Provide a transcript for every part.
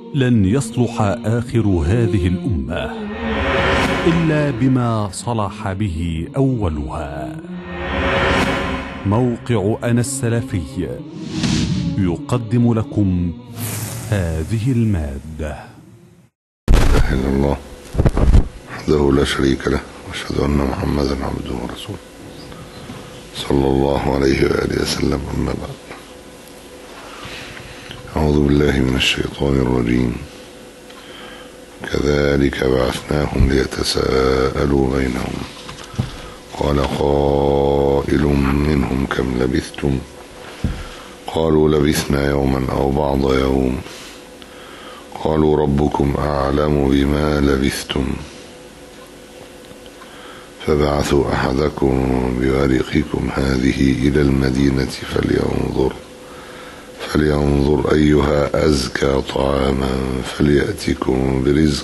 لن يصلح آخر هذه الأمة إلا بما صلح به أولها. موقع أنا السلفي يقدم لكم هذه المادة. لا إله إلا الله وحده لا شريك له، وأشهد أن محمدا عبده ورسوله صلى الله عليه وآله وسلم. أما بعد، أعوذ بالله من الشيطان الرجيم. كذلك بعثناهم ليتساءلوا بينهم قال قائل منهم كم لبثتم قالوا لبثنا يوما أو بعض يوم قالوا ربكم أعلم بما لبثتم فبعثوا أحدكم بورقكم هذه إلى المدينة فلينظر أيها أزكى طعاما فليأتكم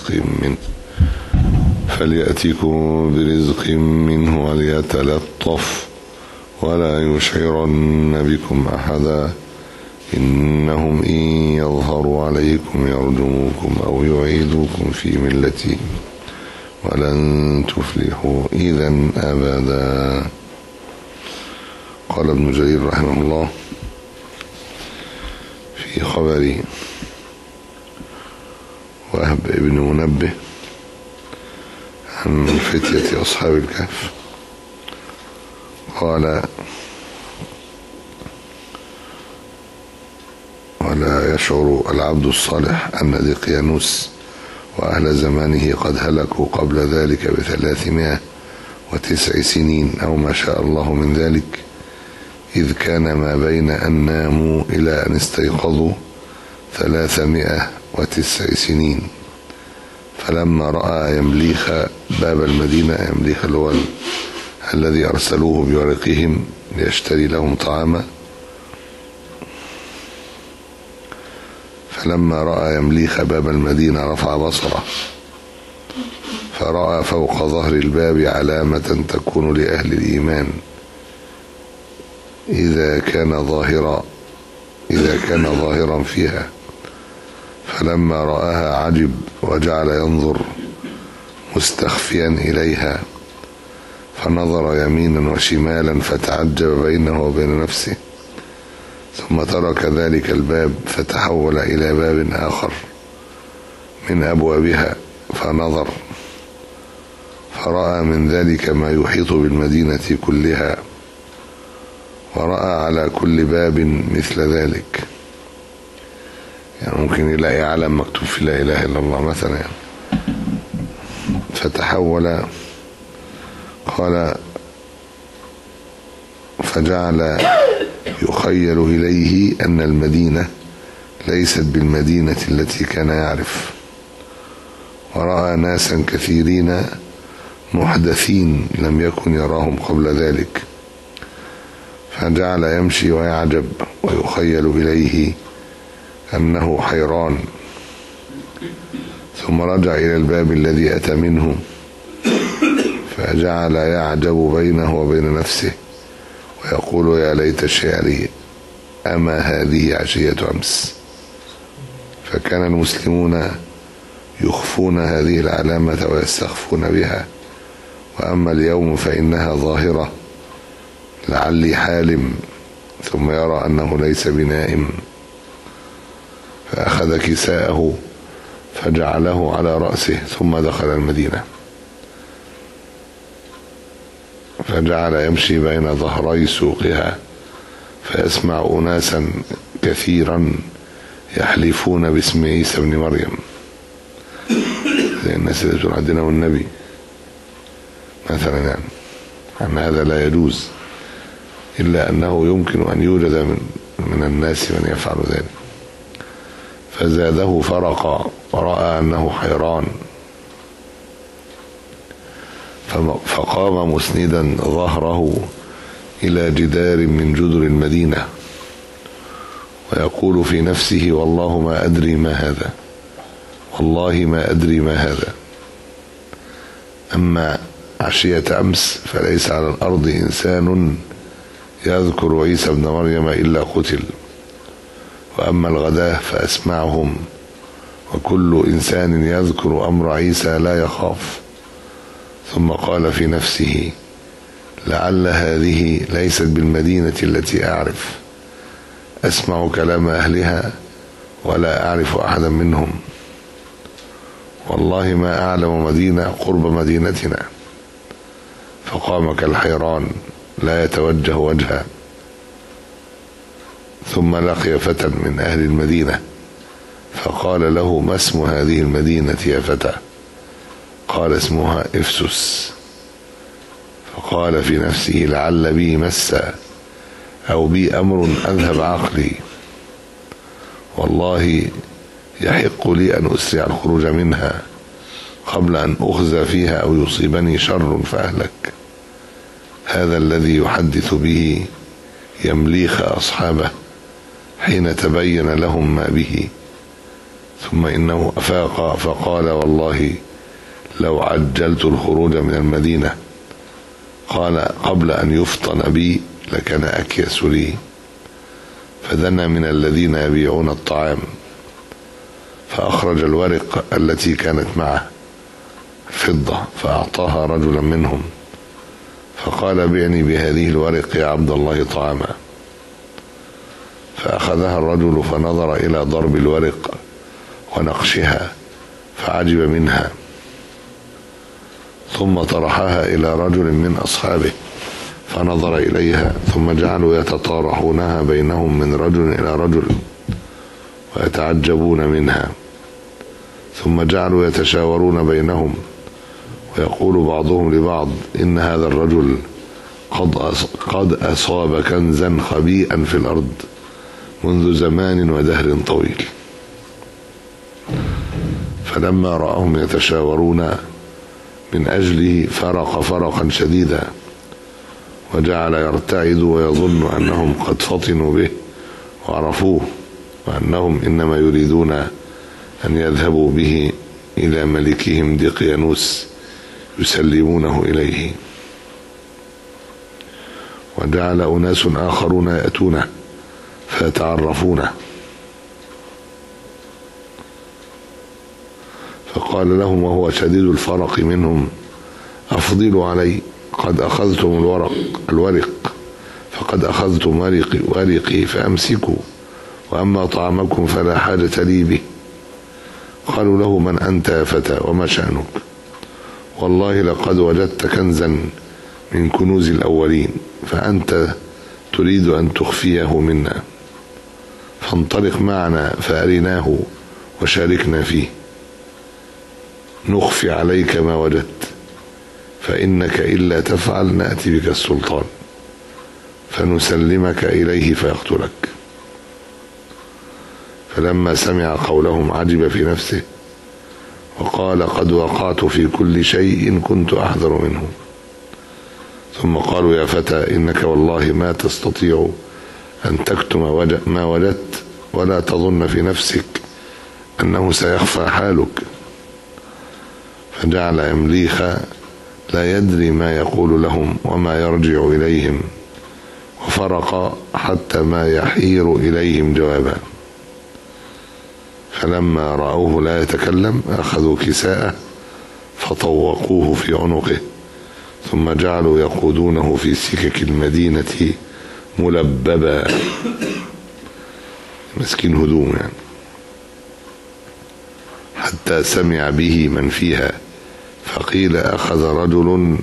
برزق منه وليتلطف ولا يشعرن بكم أحدا إنهم إن يظهروا عليكم يرجموكم أو يعيدوكم في ملتهم ولن تفلحوا إذا أبدا. قال ابن جرير رحمه الله في خبر وهب ابن منبه عن فتية أصحاب الكهف قال: ولا يشعر العبد الصالح أن دقيانوس وأهل زمانه قد هلكوا قبل ذلك ب309 سنين أو ما شاء الله من ذلك، إذ كان ما بين أن ناموا إلى أن استيقظوا 309 سنين. فلما رأى يمليخ باب المدينة، يمليخ الذي أرسلوه بورقهم ليشتري لهم طعاما، فلما رأى يمليخ باب المدينة رفع بصره فرأى فوق ظهر الباب علامة تكون لأهل الإيمان إذا كان ظاهرا فيها، فلما رآها عجب وجعل ينظر مستخفيا إليها، فنظر يمينا وشمالا فتعجب بينه وبين نفسه، ثم ترك ذلك الباب فتحول إلى باب آخر من أبوابها فنظر، فرأى من ذلك ما يحيط بالمدينة كلها، ورأى على كل باب مثل ذلك. يعني ممكن يلاقي علم مكتوب في لا إله إلا الله مثلا، يعني فتحول. قال: فجعل يخيل إليه أن المدينة ليست بالمدينة التي كان يعرف، ورأى ناسا كثيرين محدثين لم يكن يراهم قبل ذلك، فجعل يمشي ويعجب ويخيل إليه أنه حيران، ثم رجع إلى الباب الذي أتى منه فجعل يعجب بينه وبين نفسه ويقول: يا ليت شعري أما هذه عشية أمس. فكان المسلمون يخفون هذه العلامة ويستخفون بها، وأما اليوم فإنها ظاهرة، لعلي حالم، ثم يرى أنه ليس بنائم، فأخذ كساءه فجعله على رأسه ثم دخل المدينة، فجعل يمشي بين ظهري سوقها فيسمع أناسا كثيرا يحلفون باسم عيسى بن مريم، زي الناس اللي تقول عندنا والنبي مثلا، يعني أن هذا لا يجوز، إلا أنه يمكن أن يوجد من الناس من يفعل ذلك. فزاده فرقا ورأى أنه حيران، فقام مسندا ظهره إلى جدار من جدر المدينة ويقول في نفسه: والله ما أدري ما هذا. أما عشية أمس فليس على الأرض إنسان يذكر عيسى ابن مريم إلا قتل، وأما الغداة فأسمعهم وكل إنسان يذكر أمر عيسى لا يخاف. ثم قال في نفسه: لعل هذه ليست بالمدينة التي أعرف، أسمع كلام أهلها ولا أعرف أحدا منهم، والله ما أعلم مدينة قرب مدينتنا. فقام كالحيران لا يتوجه وجها. ثم لقي فتى من أهل المدينة فقال له: ما اسم هذه المدينة يا فتى؟ قال: اسمها إفسس. فقال في نفسه: لعل بي مسا أو بي أمر أذهب عقلي، والله يحق لي أن أسرع الخروج منها قبل أن أخزى فيها أو يصيبني شر فأهلك. هذا الذي يحدث به يمليخ أصحابه حين تبين لهم ما به. ثم إنه أفاق فقال: والله لو عجلت الخروج من المدينة قبل أن يفطن بي لكان أكيس لي. فدنا من الذين يبيعون الطعام فأخرج الورق التي كانت معه فضة فأعطاها رجلا منهم فقال: بعني بهذه الورق يا عبد الله طعاما. فأخذها الرجل فنظر إلى ضرب الورق ونقشها فعجب منها، ثم طرحها إلى رجل من أصحابه فنظر إليها، ثم جعلوا يتطارحونها بينهم من رجل إلى رجل ويتعجبون منها، ثم جعلوا يتشاورون بينهم ويقول بعضهم لبعض: إن هذا الرجل قد أصاب كنزا خبيئا في الأرض منذ زمان ودهر طويل. فلما رأهم يتشاورون من أجله فرق فرقا شديدا وجعل يرتعد ويظن أنهم قد فطنوا به وعرفوه، وأنهم إنما يريدون أن يذهبوا به إلى ملكهم دقيانوس يسلمونه إليه. وجعل أناس آخرون يأتونه فيتعرفونه، فقال لهم وهو شديد الفرق منهم: أفضلوا علي، قد أخذتم الورق فقد أخذتم ورقي فأمسكوا، وأما طعامكم فلا حاجة لي به. قالوا له: من أنت يا فتى وما شأنك؟ والله لقد وجدت كنزا من كنوز الأولين فأنت تريد أن تخفيه منا، فانطلق معنا فأرناه وشاركنا فيه نخفي عليك ما وجدت، فإنك إلا تفعل نأتي بك السلطان فنسلمك إليه فيقتلك. فلما سمع قولهم عجب في نفسه وقال: قد وقعت في كل شيء كنت أحذر منه. ثم قالوا: يا فتى إنك والله ما تستطيع أن تكتم ما وجدت ولا تظن في نفسك أنه سيخفى حالك. فجعل يمليخ لا يدري ما يقول لهم وما يرجع إليهم، وفرق حتى ما يحير إليهم جوابا. فلما رأوه لا يتكلم أخذوا كساءه فطوقوه في عنقه، ثم جعلوا يقودونه في سكك المدينة ملببا، مسكين هدوم يعني، حتى سمع به من فيها، فقيل أخذ رجل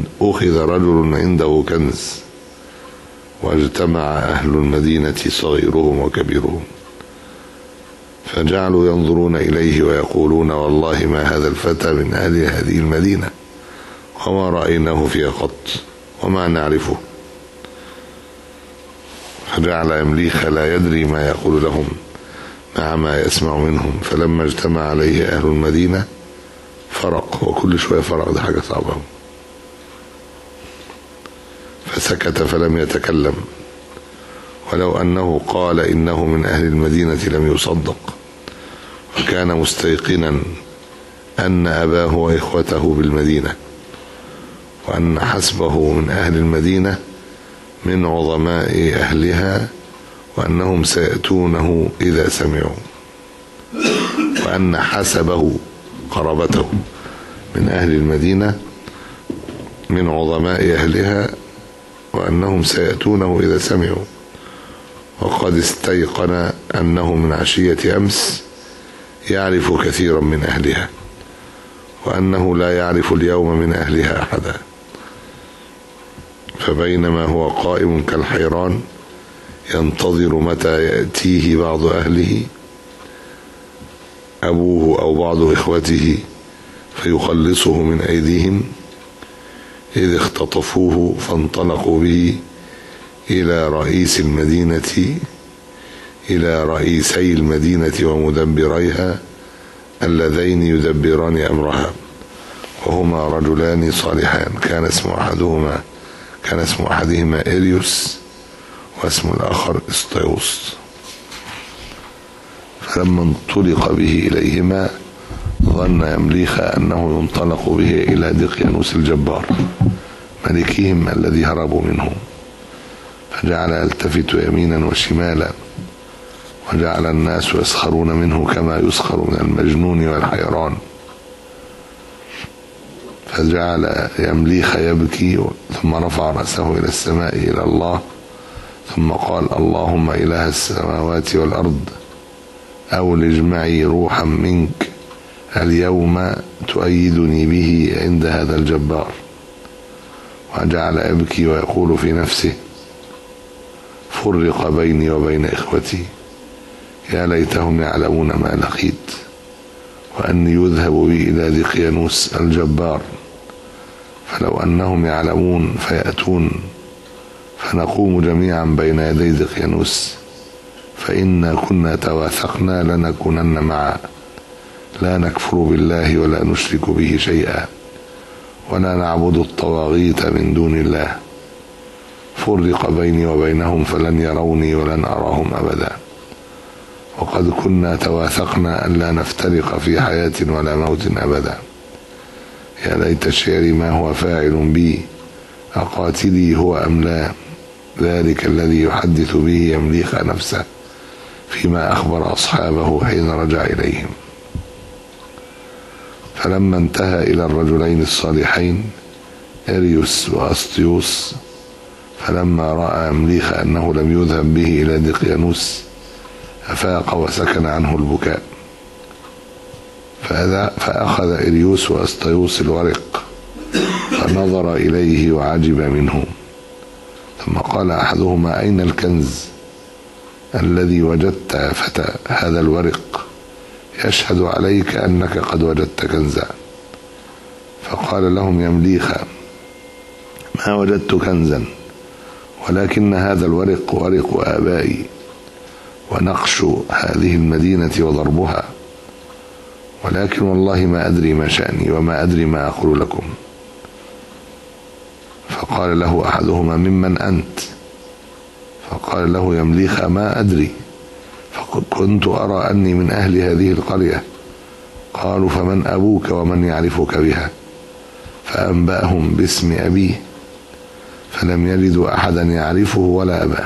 عنده كنز، واجتمع أهل المدينة صغيرهم وكبيرهم، فجعلوا ينظرون إليه ويقولون: والله ما هذا الفتى من أهل هذه المدينة وما رأيناه فيها قط وما نعرفه. فجعل يمليخ لا يدري ما يقول لهم مع ما يسمع منهم. فلما اجتمع عليه أهل المدينة فرق، وكل شوية فرق، ده حاجة صعبة، فسكت فلم يتكلم، ولو أنه قال إنه من أهل المدينة لم يصدق، وكان مستيقنا أن أباه وإخوته بالمدينة، وأن حسبه من أهل المدينة من عظماء أهلها، وأنهم سيأتونه إذا سمعوا، وأن حسبه قرابته من أهل المدينة من عظماء أهلها، وأنهم سيأتونه إذا سمعوا، وقد استيقن أنه من عشية أمس يعرف كثيرا من أهلها، وأنه لا يعرف اليوم من أهلها أحدا. فبينما هو قائم كالحيران ينتظر متى يأتيه بعض أهله، أبوه أو بعض إخوته، فيخلصه من أيديهم، إذ اختطفوه فانطلقوا به إلى رئيسي المدينة ومدبريها اللذين يدبران أمرها، وهما رجلان صالحان، كان اسم أحدهما إريوس واسم الآخر اسطيوس. فلما انطلق به إليهما ظن يمليخ أنه ينطلق به إلى دقيانوس الجبار ملكهم الذي هربوا منه، فجعل يلتفت يمينا وشمالا، وجعل الناس يسخرون منه كما يسخر من المجنون والحيران. فجعل يمليخ يبكي، ثم رفع رأسه إلى السماء إلى الله، ثم قال: اللهم إله السماوات والأرض، أولج معي روحا منك اليوم تؤيدني به عند هذا الجبار. وجعل يبكي ويقول في نفسه: فرق بيني وبين إخوتي، يا ليتهم يعلمون ما لقيت، وأني يذهب بي إلى دقيانوس الجبار، فلو أنهم يعلمون فيأتون، فنقوم جميعا بين يدي دقيانوس، فإنا كنا تواثقنا لنكونن معا، لا نكفر بالله ولا نشرك به شيئا، ولا نعبد الطواغيت من دون الله. فرق بيني وبينهم فلن يروني ولن أراهم أبدا، وقد كنا تواثقنا أن لا نفترق في حياة ولا موت أبدا. يا ليت شعري ما هو فاعل بي، أقاتلي هو أم لا؟ ذلك الذي يحدث به يمليخ نفسه فيما أخبر أصحابه حين رجع إليهم. فلما انتهى إلى الرجلين الصالحين إريوس وأسطيوس، فلما رأى يمليخ أنه لم يذهب به إلى دقيانوس أفاق وسكن عنه البكاء، فأخذ إريوس وأسطيوس الورق فنظر إليه وعجب منه، ثم قال أحدهما: أين الكنز الذي وجدت يا فتى؟ هذا الورق يشهد عليك أنك قد وجدت كنزا. فقال لهم يمليخ: ما وجدت كنزا، ولكن هذا الورق ورق آبائي، ونقش هذه المدينة وضربها، ولكن والله ما أدري ما شأني وما أدري ما أقول لكم. فقال له أحدهما: ممن أنت؟ فقال له يمليخ: ما أدري، فكنت أرى أني من أهل هذه القرية. قالوا: فمن أبوك ومن يعرفك بها؟ فأنبأهم باسم أبيه، فلم يجدوا أحدا يعرفه ولا أباه.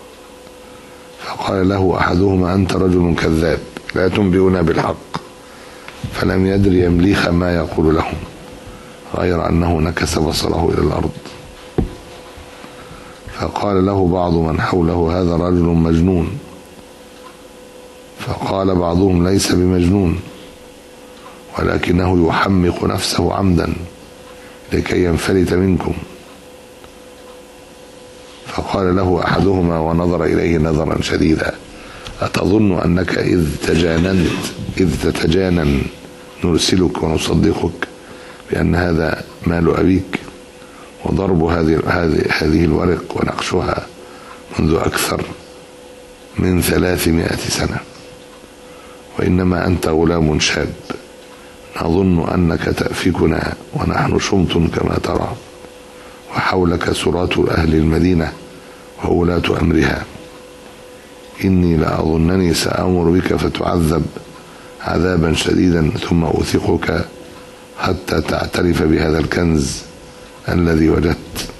فقال له أحدهما: أنت رجل كذاب، لا تنبئنا بالحق. فلم يدري يمليخ ما يقول لهم، غير أنه نكس بصره إلى الأرض. فقال له بعض من حوله: هذا رجل مجنون. فقال بعضهم: ليس بمجنون، ولكنه يحمق نفسه عمدا لكي ينفلت منكم. فقال له أحدهما ونظر إليه نظرا شديدا: أتظن أنك إذ تتجانن نرسلك ونصدقك بأن هذا مال أبيك، وضرب هذه الورق ونقشها منذ أكثر من 300 سنة، وإنما أنت غلام شاب، نظن أنك تأفكنا ونحن شمت كما ترى، وحولك سراة أهل المدينة وولاة أمرها. إني لأظنني سأمر بك فتعذب عذابا شديدا، ثم أوثقك حتى تعترف بهذا الكنز الذي وجدت.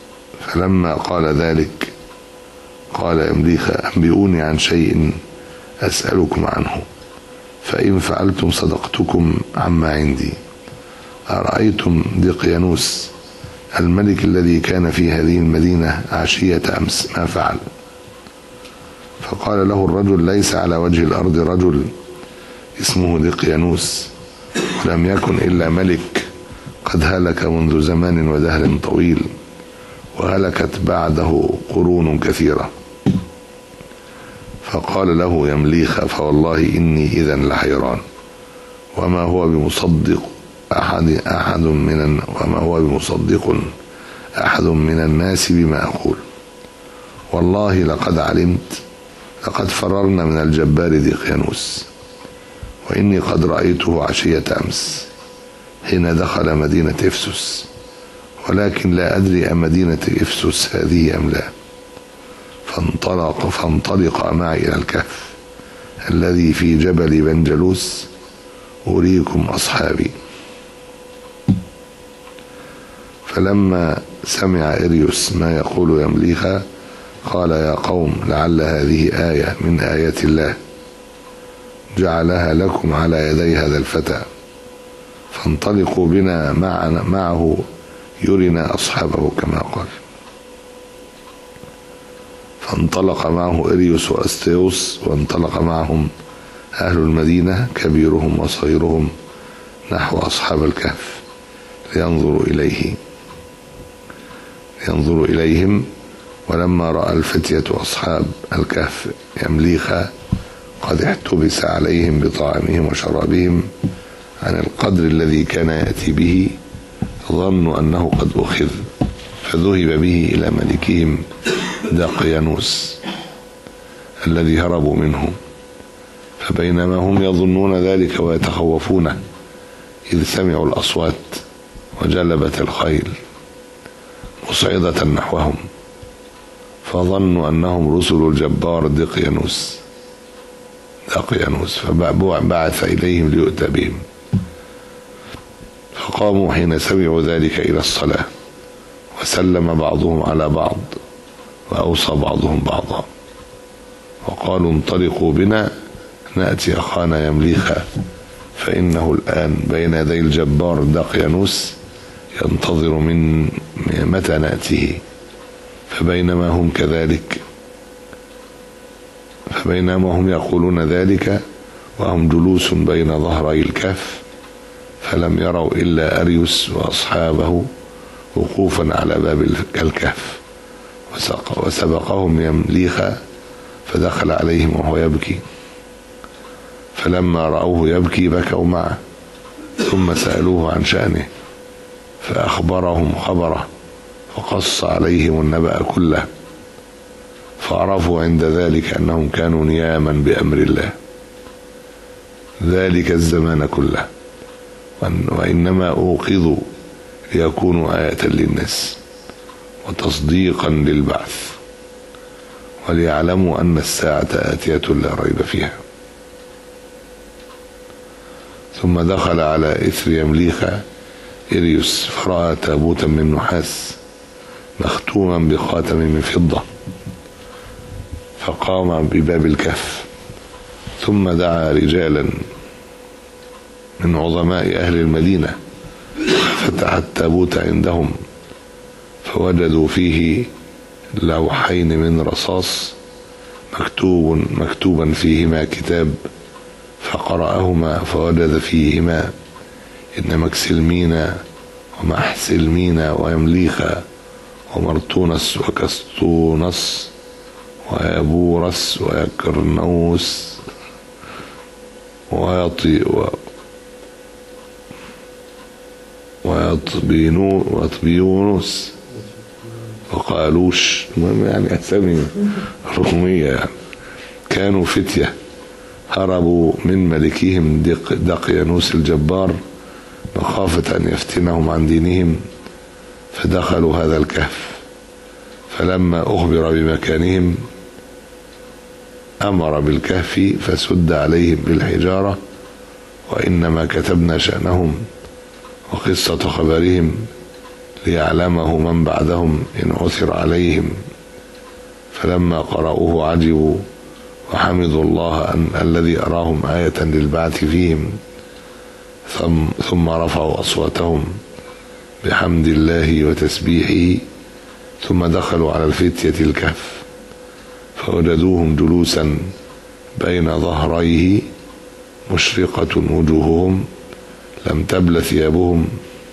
فلما قال ذلك قال يمليخ: أنبئوني عن شيء أسألكم عنه، فإن فعلتم صدقتكم عما عندي. أرأيتم دقيانوس الملك الذي كان في هذه المدينة عشية أمس ما فعل؟ فقال له الرجل: ليس على وجه الأرض رجل اسمه دقيانوس، ولم يكن إلا ملك قد هلك منذ زمان ودهر طويل، وهلكت بعده قرون كثيرة. فقال له يمليخ: فوالله إني إذا لحيران، وما هو بمصدق أحد من الناس بما أقول. والله لقد علمت لقد فررنا من الجبار دقيانوس، وإني قد رأيته عشية أمس حين دخل مدينة إفسس، ولكن لا أدري أمدينة إفسس هذه أم لا. فانطلق معي إلى الكهف الذي في جبل بنجلوس أريكم أصحابي. فلما سمع إريوس ما يقول يمليخ قال: يا قوم، لعل هذه آية من آيات الله جعلها لكم على يدي هذا الفتى، فانطلقوا بنا معه يرنا أصحابه كما قال. فانطلق معه إريوس وأستيوس، وانطلق معهم أهل المدينة كبيرهم وصغيرهم نحو أصحاب الكهف لينظروا إليهم. ولما رأى الفتية أصحاب الكهف يمليخ قد احتبس عليهم بطعامهم وشرابهم عن القدر الذي كان يأتي به، ظنوا أنه قد أخذ، فذهب به إلى ملكهم دقيانوس الذي هربوا منه. فبينما هم يظنون ذلك ويتخوفونه إذ سمعوا الأصوات وجلبت الخيل مصعدة نحوهم، فظنوا أنهم رسل الجبار دقيانوس، فبعث إليهم ليؤتى بهم. فقاموا حين سمعوا ذلك إلى الصلاة، وسلم بعضهم على بعض، وأوصى بعضهم بعضا، وقالوا: انطلقوا بنا نأتي أخانا يمليخ، فإنه الآن بين يدي الجبار دقيانوس ينتظر من متى نأتيه. فبينما هم يقولون ذلك وهم جلوس بين ظهري الكهف، فلم يروا إلا أريوس وأصحابه وقوفا على باب الكهف، وسبقهم يمليخ فدخل عليهم وهو يبكي. فلما رأوه يبكي بكوا معه، ثم سألوه عن شأنه فأخبرهم خبره، وقص عليهم النبأ كله، فعرفوا عند ذلك أنهم كانوا نياما بأمر الله ذلك الزمان كله، وإنما أوقظوا ليكونوا آية للناس وتصديقا للبعث، وليعلموا أن الساعة آتية لا ريب فيها. ثم دخل على إثر يمليخ إريوس فرأى تابوتا من نحاس مختوما بخاتم من فضة، فقام بباب الكهف، ثم دعا رجالا من عظماء أهل المدينة، فتح التابوت عندهم، فوجدوا فيه لوحين من رصاص مكتوبا فيهما كتاب، فقرأهما فوجد فيهما إن مكسلمينا ومحسلمينا ويمليخا ومرتونس وكستونس ويبورس ويكرنوس ويطبيونس وقالوش، يعني أسامي رومية، يعني كانوا فتية هربوا من ملكهم دقيانوس الجبار مخافة أن يفتنهم عن دينهم، فدخلوا هذا الكهف. فلما أخبر بمكانهم أمر بالكهف فسد عليهم بالحجارة، وإنما كتبنا شأنهم وقصة خبرهم ليعلمه من بعدهم إن عثر عليهم. فلما قرأوه عجبوا وحمدوا الله الذي أراهم آية للبعث فيهم، ثم رفعوا أصواتهم بحمد الله وتسبيحه، ثم دخلوا على الفتية الكهف فوجدوهم جلوسا بين ظهريه مشرقة وجوههم لم تبل ثيابهم،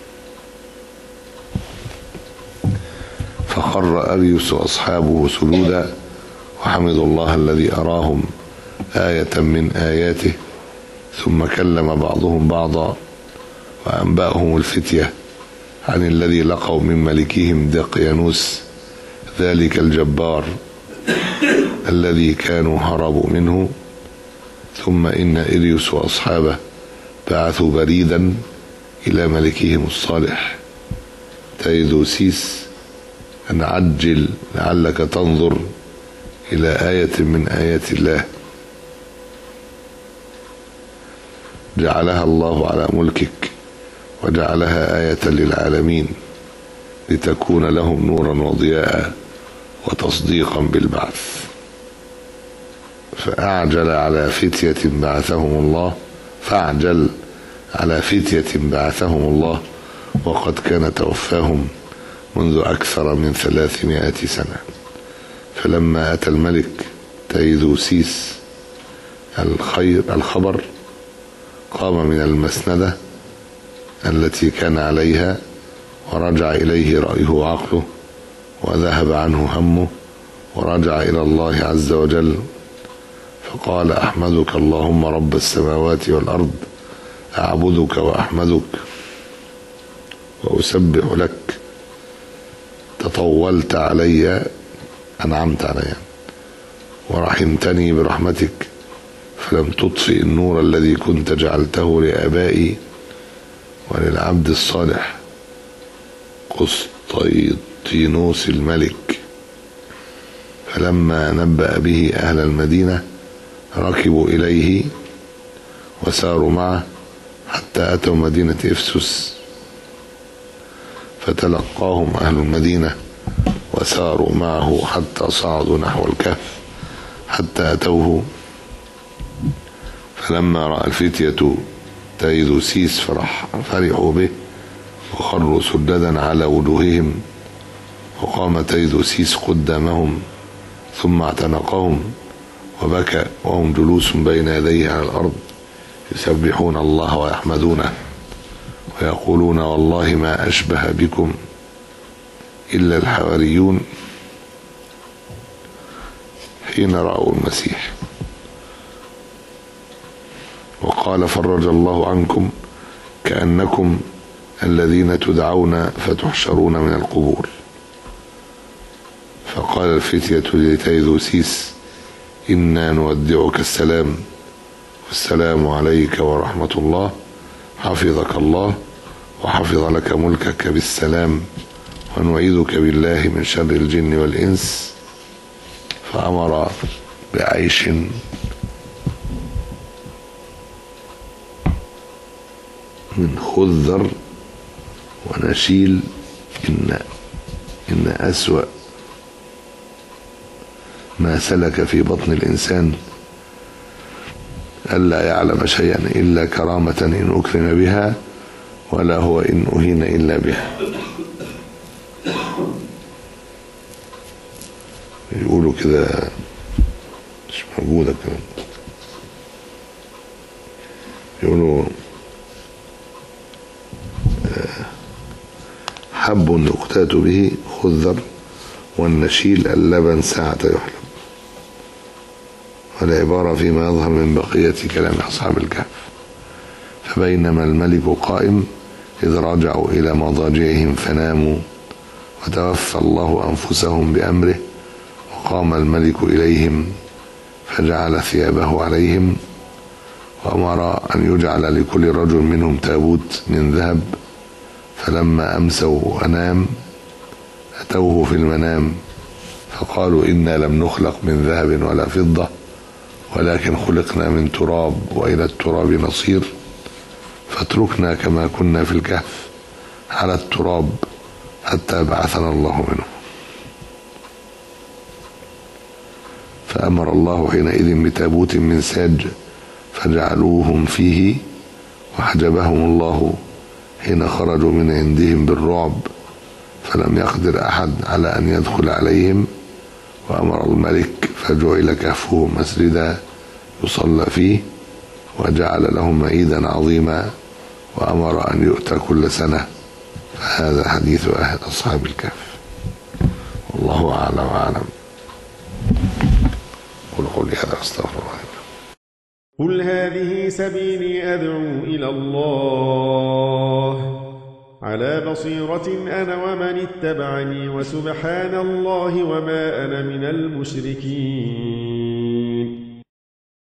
فخر أريوس وأصحابه سجودا وحمدوا الله الذي أراهم آية من آياته، ثم كلم بعضهم بعضا وأنبأهم الفتية عن الذي لقوا من ملكهم دقيانوس ذلك الجبار الذي كانوا هربوا منه. ثم إن إريوس وأصحابه بعثوا بريدا إلى ملكهم الصالح تيدوسيس أن عجل لعلك تنظر إلى آية من آيات الله جعلها الله على ملكك وجعلها آية للعالمين لتكون لهم نورا وضياء وتصديقا بالبعث. فأعجل على فتية بعثهم الله وقد كان توفاهم منذ أكثر من 300 سنة. فلما أتى الملك تيدوسيس الخبر قام من المسندة التي كان عليها ورجع إليه رأيه وعقله وذهب عنه همه ورجع إلى الله عز وجل، فقال: أحمدك اللهم رب السماوات والأرض، أعبدك وأحمدك وأسبح لك، تطولت علي، أنعمت علي ورحمتني برحمتك، فلم تطفئ النور الذي كنت جعلته لآبائي وللعبد الصالح قسطينوس الملك. فلما نبأ به أهل المدينة ركبوا إليه وساروا معه حتى أتوا مدينة إفسس، فتلقاهم أهل المدينة وساروا معه حتى صعدوا نحو الكهف حتى أتوه. فلما رأى الفتية تيدوسيس فرحوا به وخروا سجدا على وجوههم، وقام تيدوسيس قدامهم ثم اعتنقهم وبكى وهم جلوس بين يديه على الأرض يسبحون الله ويحمدونه ويقولون: والله ما أشبه بكم إلا الحواريون حين رأوا المسيح. وقال: فرج الله عنكم كأنكم الذين تدعون فتحشرون من القبور. فقال الفتية لتيدوسيس: إنا نودعك السلام، والسلام عليك ورحمة الله، حفظك الله وحفظ لك ملكك بالسلام، ونعيذك بالله من شر الجن والإنس. فأمر بعيش من خذر ونشيل إن أسوأ ما سلك في بطن الإنسان ألا يعلم شيئا إلا كرامة إن أكرم بها، ولا هو إن أهين إلا بها. يقولوا كده مش موجودة كده، يقولوا حب يقتات به خذر، والنشيل اللبن ساعة يحلب. والعبارة فيما يظهر من بقية كلام أصحاب الكهف. فبينما الملك قائم إذ رجعوا إلى مضاجعهم فناموا، وتوفى الله أنفسهم بأمره، وقام الملك إليهم فجعل ثيابه عليهم، وأمر أن يجعل لكل رجل منهم تابوت من ذهب. فلما أمسوا وأنام أتوه في المنام فقالوا: إنا لم نخلق من ذهب ولا فضة، ولكن خلقنا من تراب وإلى التراب نصير، فاتركنا كما كنا في الكهف على التراب حتى بعثنا الله منه. فأمر الله حينئذ بتابوت من ساج فجعلوهم فيه، وحجبهم الله حين خرجوا من عندهم بالرعب، فلم يقدر أحد على أن يدخل عليهم. وأمر الملك فجعل كهفه مسجدا يصلى فيه، وجعل لهم عيدا عظيما، وأمر أن يؤتى كل سنة. فهذا حديث أصحاب الكهف، والله أعلى وأعلم. قل هذا أستغفر الله. قل هذه سبيلي أدعو إلى الله على بصيرة أنا ومن اتبعني، وسبحان الله وما أنا من المشركين.